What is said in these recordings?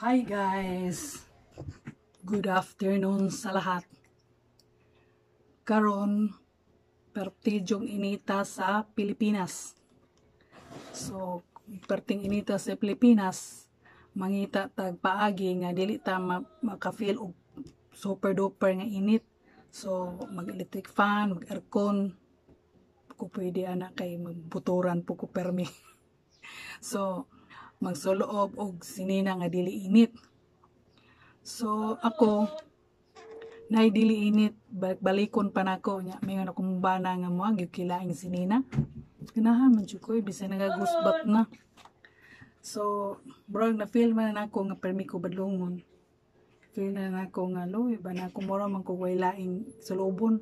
Hi guys! Good afternoon sa lahat. Karon pertidyong inita sa Pilipinas. So, perting inita sa Pilipinas, mangita tag paagi nga dili ta maka-feel og super duper nga init. So, mag-electric fan, mag-aircon, ko pwede ana kay magbuturan po ko permi. So, magsuloob og sinina nga dili init. So ako nay dili init, balikon pa nako nya mayon akong bana nga mo gikilaing sinina. Ganahan man jud ko bisan nagagusbat na. So bro na feel man nako nga permi ko badlongon. Feel na nako nga loy ba na ko mura man ko way laing sulubon.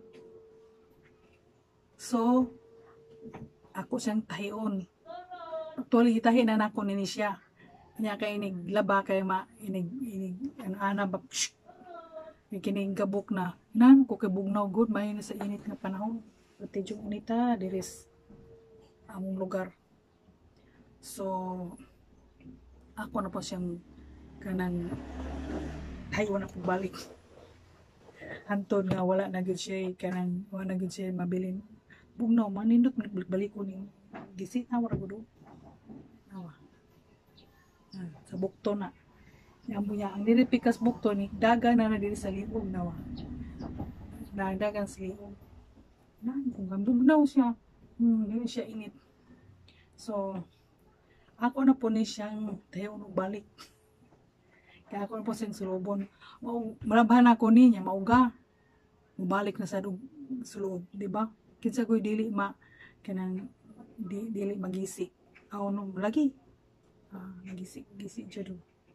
So ako siyang tahion. Actually hitahin na nako nini siya. Nya kay inig laba kay inig ana ba kining gabok na nan ko kay bugnaw good may na sa init nga panahon pati jud unita diris among lugar. So ako na po siyang kanang tayo na po balik hantod nga wala na gud siya kanang wala na gud siya mabilin bugnaw manindot balik ko ning gisit na wala gud awa sa bukto na. Yang punya ang diri pikas bukto ni dagan na diri sa liog nawa. Dagan sa liog. Nan kung gambugnaw siya. Dili siya init. So ako na po ni siyang tayo balik. Kaya ako na po siyang sulubon. Malabahan ako niya mauga. Mubalik na sa sulod, di ba? Kinsa ko'y dili kanang dili magisi. Aw no lagi. Gisi jud.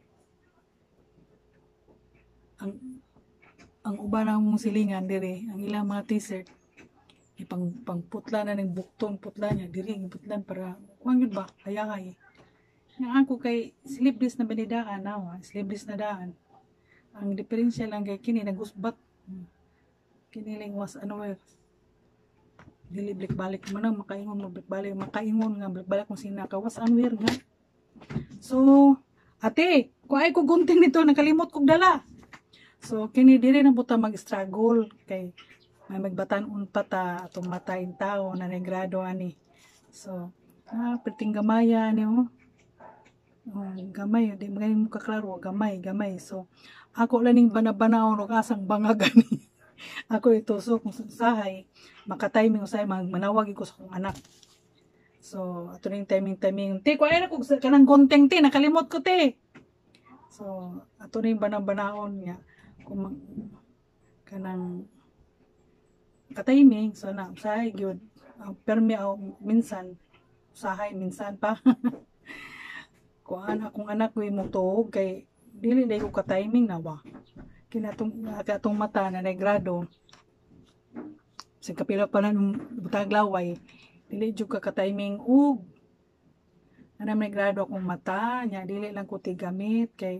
Ang uban ng mong silingan dire, ang ilang mga t-shirt pangputla na ng buktong putla niya dire putlan para kuan gyud ba hayay. Yang ako kay sleeveless na banidaan na sleeveless na daan. Ang diferensya lang kay kini nagusbat. Kini lang was underwear. Dili balik man ang makaingon mo balik makaingon nga balik mo sinakawas underwear nga. So, ate, kung ay ko gunting nito, nakalimot kong dala. So, kini diri na buta mag-struggle kay may magbatan-on pa ta atong matayin tao na negrado ani. So, perting gamaya ni mo. Gamay, di magani mo kaklaro, gamay. So, ako laning banabanaon og asang bangag ani. Ako itusok kung sahay, maka-timing usay manawag ko sa akong anak. So, ato ning timing. Te, ko ay na kung kanang gonteng te, nakalimot ko te. So, ato ning banang-banaon niya. Kung kanang ka-timing, so na, usahay gyud. Permi minsan, usahay minsan pa. Kung anak ko mo tuog, kay dili ko ka-timing na ba. Kinatong mata na negrado. Sa kapila pa na nung butag laway, dili jud ka timing ug ana may grado akong mata nya dili lang ko tigamit kay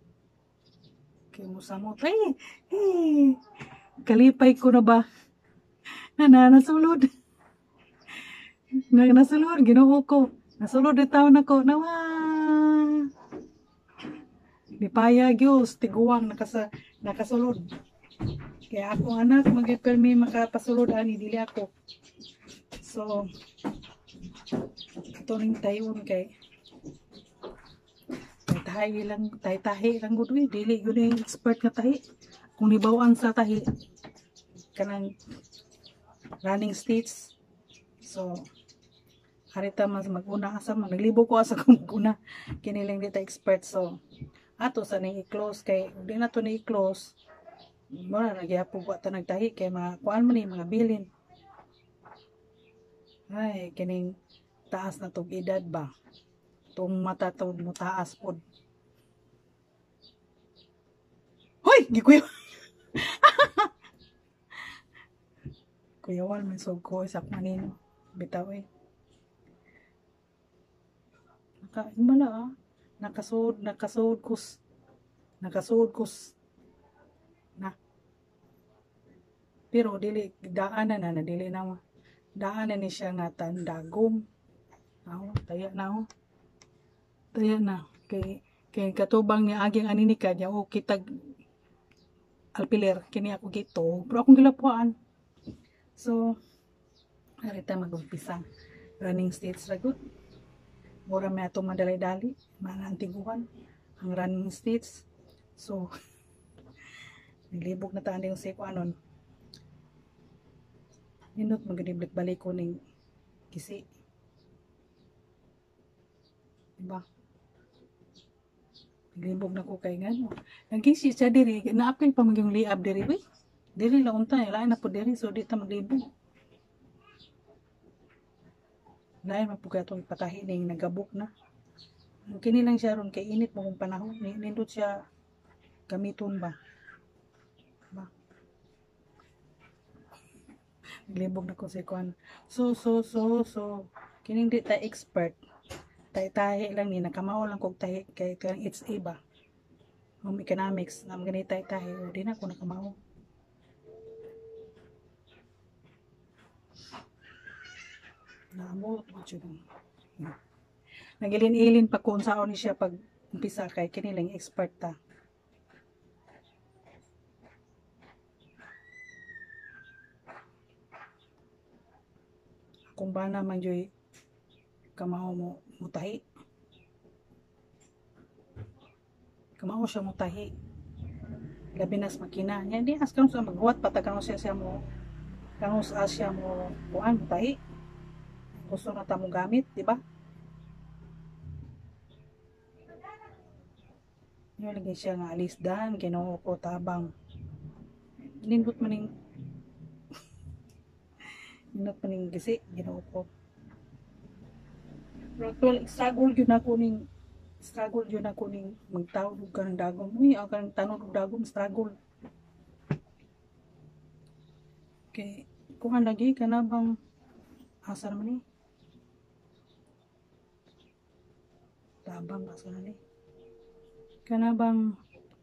musamot kalipay ko na ba nasulod nasulod Ginoo ko nasulod taon ako nawa dipaya gyud tiguang nakasulod kaya akong anak magipirmi makapasulod ani dili ako. So, ito ning tayon kay tahi lang gud dili gud yung expert nga tahi. Kung libawan sa tahi kanang running states. So, harita mas maguna asa naglibo ko asa kung maguna kini lang dita expert. So, ato sa ning i-close kay di na to ni i-close. Mura nagyapog wa ta nagtahi kay kuan man ni mga bilin. Ay, kining taas na tong edad ba? Itong mata to mo taas po. Hoy! Gikuyo! Kuyawan, may sugko, isak manin. Bitaw eh. Himala nakasuod kus. Na. Pero dili, daanan na dili na daanan ni siya nga tandagom. Taya na. Kay Kay katubang ni aging anini ka niya o kitag alpiler kini ako gito pero akong gilapuan. So arita mag-umpisa running stage ra gud. Mura may atong madalay-dali manantiguan ang running stage. So nilibog na taan yung siko anon. Nindot magadiblik balik ko ning kisi. Diba? Naglibog na ko kay ngano. Nagkisi siya diri, naapil pa magyong liab diri. Uy, diri lang unta, lain na po diri, so di ta maglibog. Lain na po kaya itong patahi ning nagabok na. Kini lang siya ron kay init mo kung panahon. Nindot siya gamiton ba? Diba? Naglibog na ko sa ikuan. So, kining di ta expert. Tay-tahi lang ni nakamao lang kog tahi kay kanang HA ba home economics na mga tay-tahi o di na ko nakamao. Namot mo jud. Nagilin-ilin pa kung saon ni siya pag umpisa kay kini lang expert ta. Kung ba naman joy kamao mo mutahi. Kamao siya mutahi. Labi nas makina. Yan di as kanus maghuwat patag kanus siya mo. Kanus siya mo kuan mutahi. Gusto na ta mo gamit, di ba? Yung lagi siya nga alisdan, Ginoo ko tabang. Nindot maning nindot maning gisi, Ginoo ko. Actual struggle yun ako ning magtawag og kanang dagom. Uy, ang kanang tanod og dagom struggle. Okay, kuhan lagi kana bang asa naman ni? Tabang asa na ni? Kana bang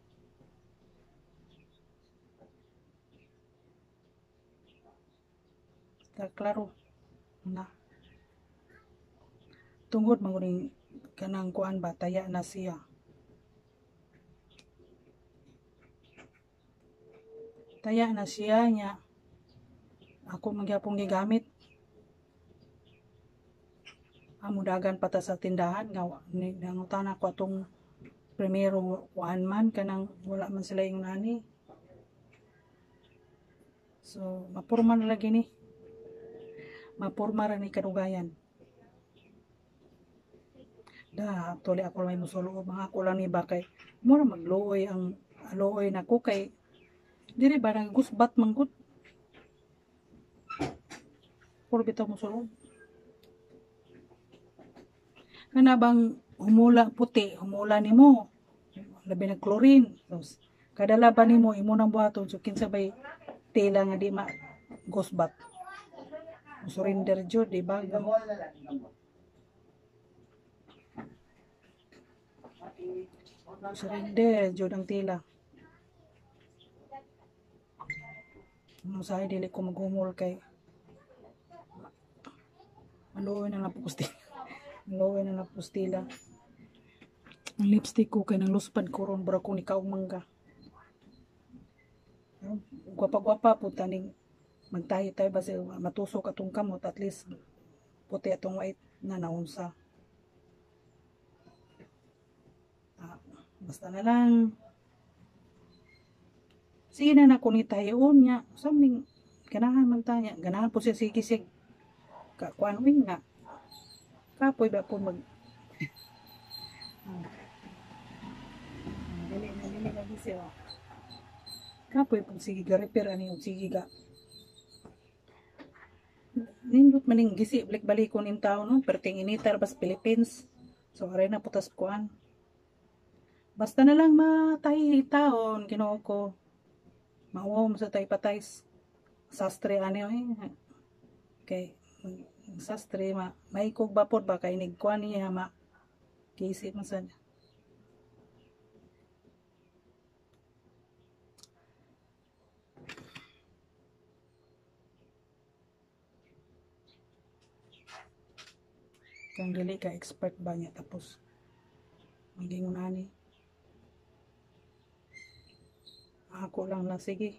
klaro na tungod manguning kanang kuan ba taya na siya. Taya na siya nya ako magyapong gigamit. Amudagan pata sa tindahan nga nangutan ako atong primero kuan man kanang wala man sila yung nani. So mapurma na lagi ni. Mapurma ra ni kadugayan. Da, tuli ako may musulo mga ko lang ni bakay. Mura magluoy ang luoy na ko kay diri ba nang gusbat manggod. Puro bitaw musulo. Kana bang humula puti, humula nimo. Labi na chlorine. Tapos kada laban nimo imo nang buhaton so kinsa bay tela nga di ma gusbat. Surrender jud di ba? Surrender jud ang tila. Ano sa dili ko maghumol kay maluoy na napustila. Maluoy na napustila. Ang lipstick ko kay nang luspad ko ron bara ko ni kaong mangga. Gwapa-gwapa po taning magtahi-tahi ba siya matusok atong kamot at least puti atong white na naunsa. Basta na lang sige na na kung itahiyon niya saming ganahan man tanya ganahan po siya sige sig kakuan wing nga kapoy ba po mag dili lagi siya kapoy po sige ga repair ani og sige ga nindot maning gisi balik-balikon in taon no perting initar bas Philippines so aray na putas kuan basta na lang matahi taon Ginoo ko mauwaw sa tay patay sastre ani kay sastre may kog bapod ba kay nigkuan niya kiisip man sad kang dili ka expert ba niya tapos magingon ani Ako lang na, sige.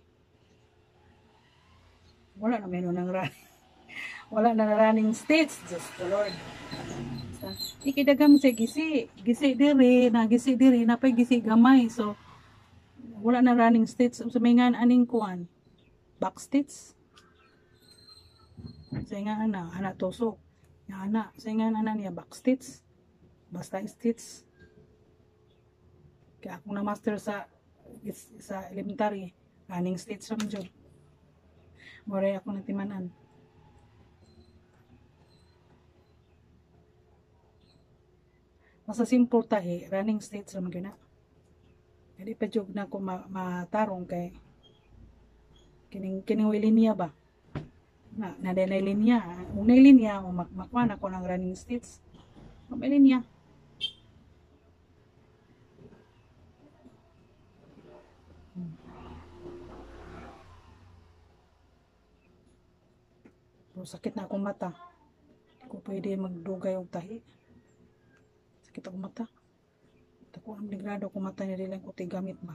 Wala na meron ng running. Wala na running states. Just the Lord. Ikidagam sa gisi. Gisi diri, napay gisi gamay. So, wala na running states. So, may nga aning kuan. Back states. Sa nga ana tusok. Ana, sa nga ana niya back states. Basta states. Kaya ako na master sa elementary. Running states ram jud. Moray ako natimanan. Masa simple tahi, running states naman gina. Hindi pa jug na ako matarong kay kining linya ba? Na linya. Kung linya, makuha na ko ng running states. May linya. Sakit na akong mata. Hindi ko pwede magdugay og tahi. Sakit akong mata. Ako ang degrado akong mata niya lang ko gamit ba.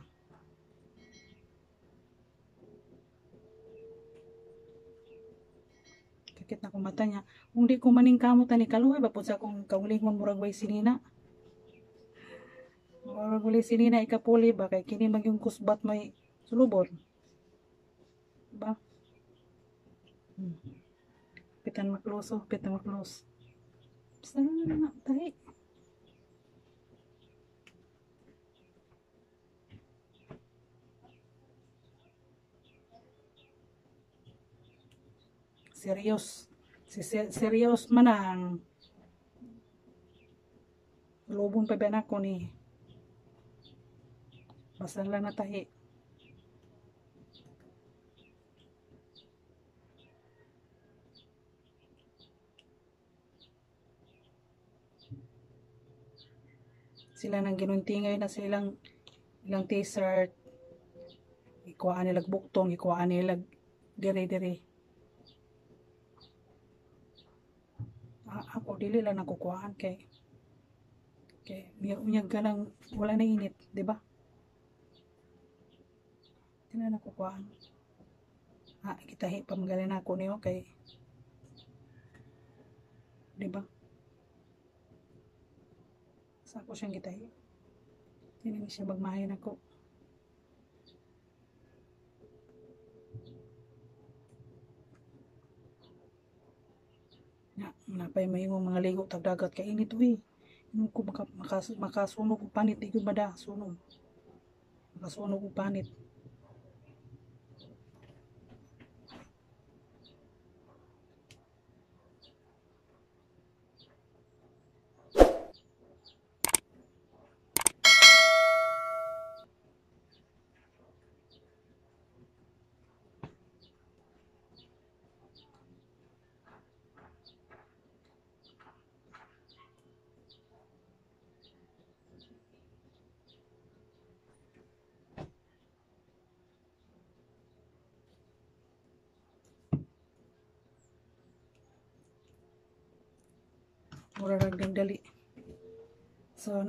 Sakit na akong mata niya. Kung di ko maning kamot ni kaluoy ba po sa akong kaulingon murag way sinina. Murag way sinina ikapuli ba kay kini magyung kusbat may sulubon. Ba? Pitan maklos. Basta na tahi. Serious man ang lubon pa ba ko ni basta lang natahi. Sila nang ginuntingay na silang ilang t-shirt, ikuhaan nilag buktong, ikuhaan nilag dire-dire. Ako dili lang nakukuhaan kay unyag ka lang wala na init, di ba? Hindi na nakukuhaan. Kitahi pa magaling ako niyo kay di ba? Sa ako siyang gitahi. Hindi siya magmahin ako. Napay may mga ligo tagdagat kay init uy. Inung ko makasunog og panit di gyud bada sunog. Makasunog og panit. Mura ragdang dali. So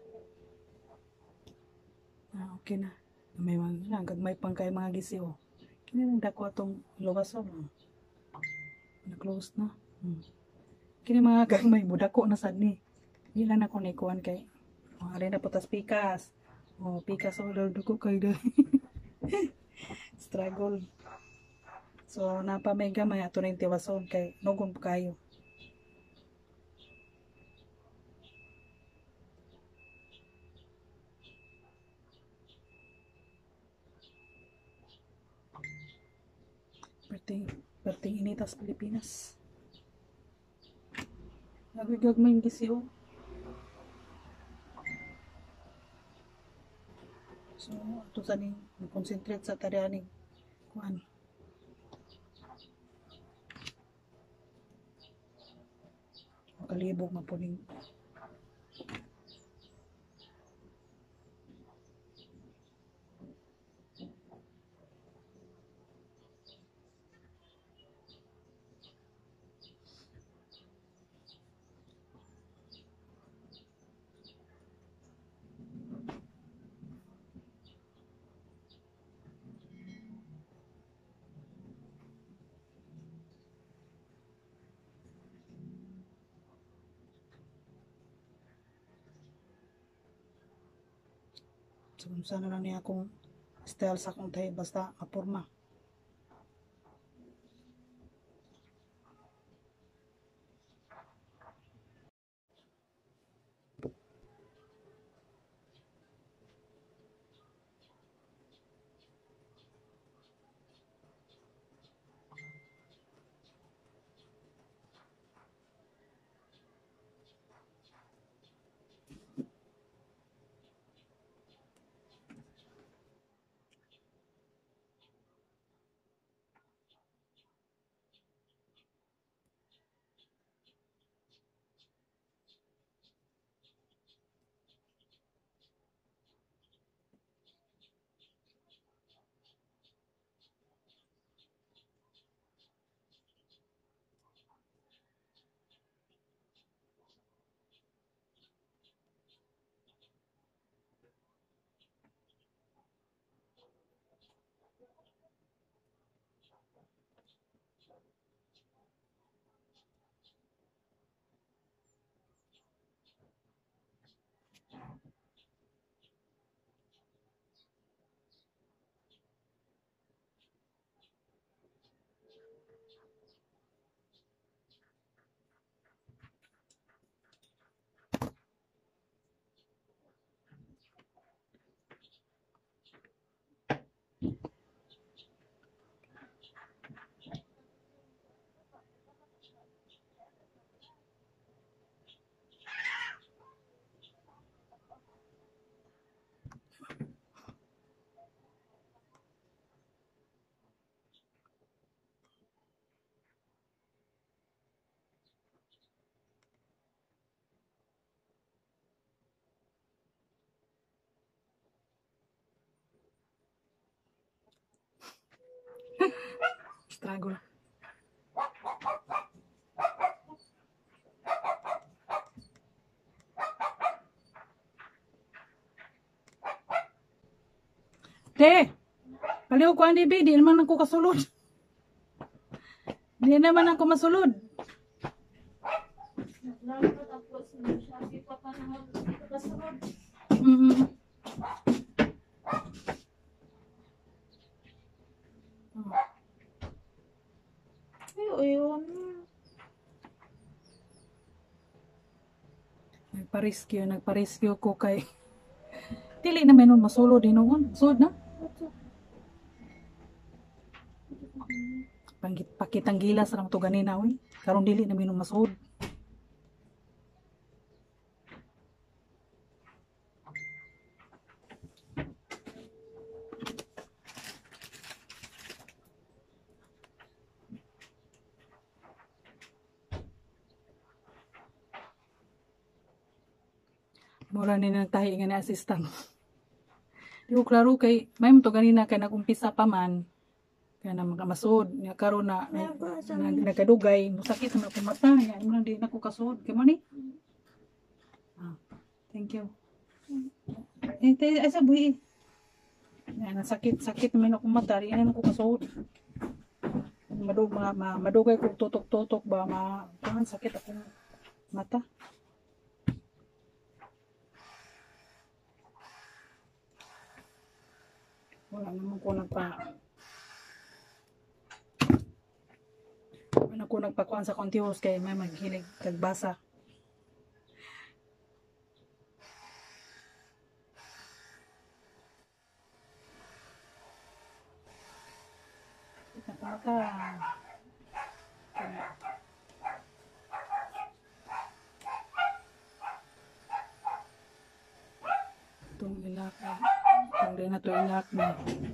okay na. May mga gagmay pang kay mga gisiw. Kini nang dako atong luwason. Na-close na. Kini mga gagmay mo dako na sad ni. Dili na ko nikuan kay ari na putas pikas. Pikas duko kay dali. Struggle. So napamay gamay ato ning tiwason kay nugon pa kayo. Perting initas Pilipinas. Nagagagmay yung gisiyo. So, ito sa ning concentrate sa tarianing kuan. Makalibog mapuning. So, sana lang niya akong style sa akong tahi basta mapurma. Struggle. Te, paliw ko ang di naman ako kasulod. Di naman ako masulod. Ayun. Nagpa-rescue ko kay dili na menon masulod din noon. Sulod na. Pakitang gilas lang to ganina oy. Karon dili na menon masulod. Mura ni nagtahi nga ni assistant. Di ko klaro kay may mo to ganina kay nagumpisa pa man. Kaya na makamasod. Nga karon na nagkadugay. Musakit na ako mata. Nga mo lang di na ko kasod. Kaya mo ni? Thank you. Ay sa buhi. Sakit naman ako mata. Di na ko kasod. Madugay ko tutok-tutok ba. Sakit ako mata. Wala naman ko nagpakuan sa kontiwas kay may maghilig kagbasa. Itong ilak. Itong din na ito ilak na.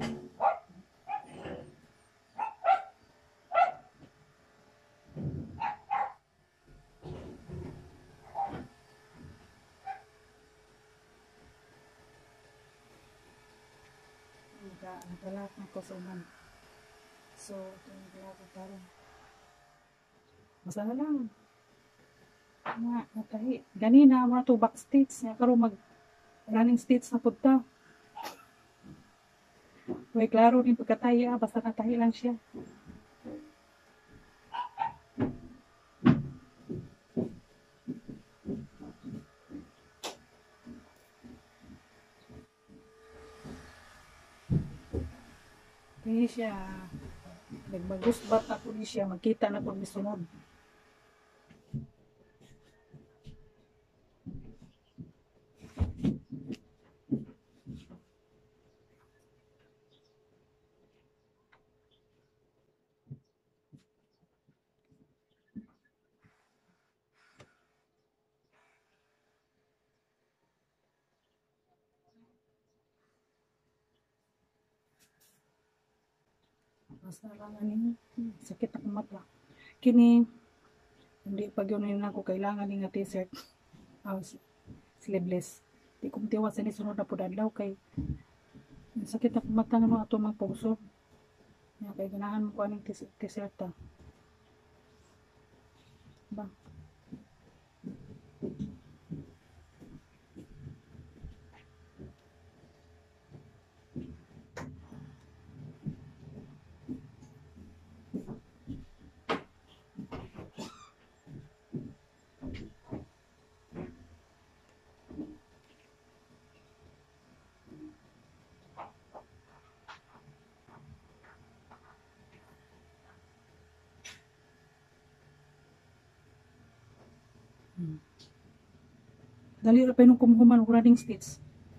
Nagalak na ko sa uman. So, ito nagalak ko parang. Basta na lang. Natahi. Ganina, mga to backstage. Nga karoon running stage na punta. May klaro din pagkatahi. Basta natahi lang siya. siya. Nagbagusbat ako ni siya, makita na kung misunod. Basta lang ani, sakit ako mata. Kini, hindi pag yun ako kailangan nga t-shirt. Sleeveless. Di ko matiwas ni sunod na po adlaw kay sakit ako mata nga ato mga puso. Kaya ganahan mo ko aning t-shirt ta. Ba? Dali ra pa nung kumuhuman og running stitch.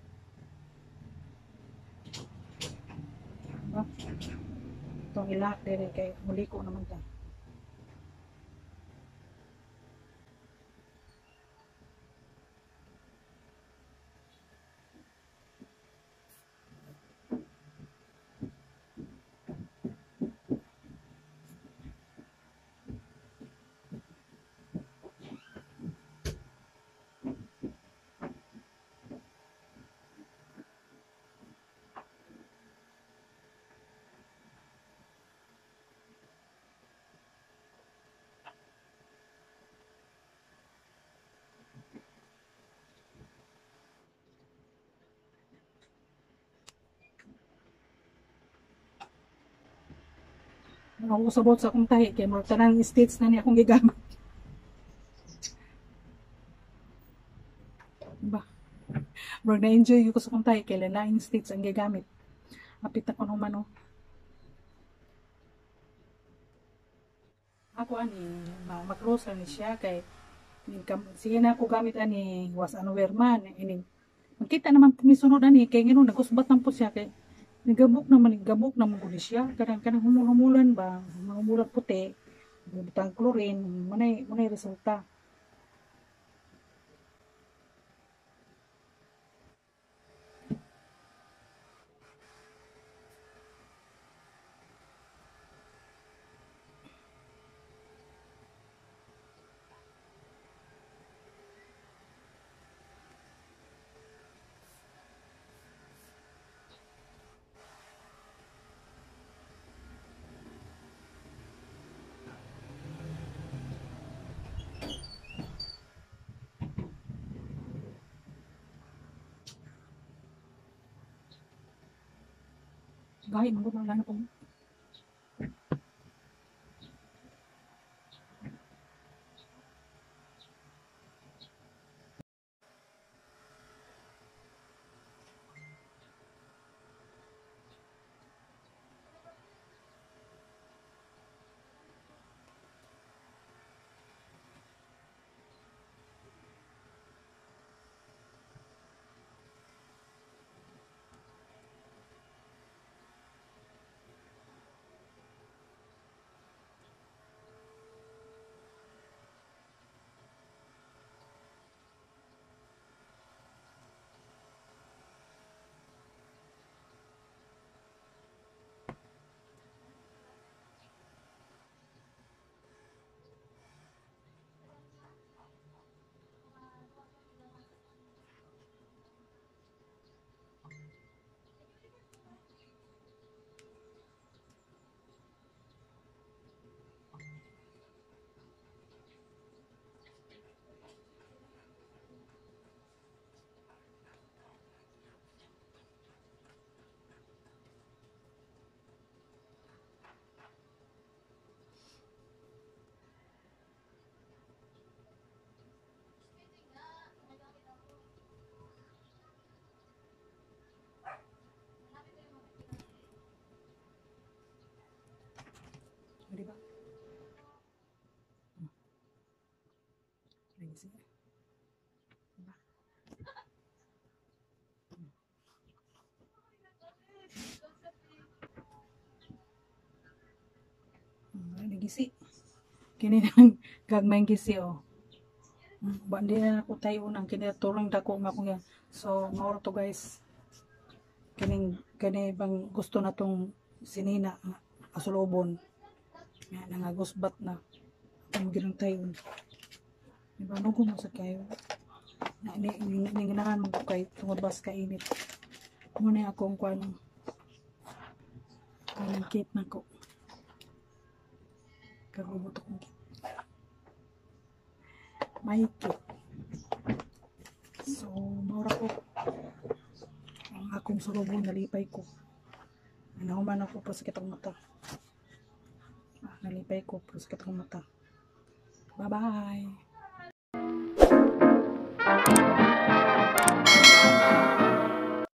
Ba? Itong ilak dire kay muli ko naman ta. Ako usabot sa akong tahi kay mo tanang stitch na ni akong gigamit. Ba? Bro na-enjoy ko sa akong tahi kay lain stitch ang gigamit. Apit ako naman no. Ako ani ma-close ni siya kay sige na ako gamit ani was unaware man ini. Makita naman pumisunod ani kay ngano nagusbat nang po siya kay nagabok naman gud siya kanang humulahan ba humulahan puti butang chlorine manay resulta. Gahit mo na lang akong gisi. Diba? Ano gisi? Kini nang gagmay gisi oh. Bandi na ako tayo unang kinaturang dako nga ko yan. So, mauro to guys. Kini bang gusto na tong sinina nga asulobon. Nga nangagusbat na. Ang ginang tayo. Diba, nugo mo sa kayo. Ginahan mo kay tungod bas kainit. Muna akong kuan. Kanang kit na ko. Kagubot akong kit. May kit. So, maura ko. Ang akong sulubon, nalipay ko. Nahuman ako pa sa kitang mata. Nalipay ko pa sa kitang mata. Bye-bye!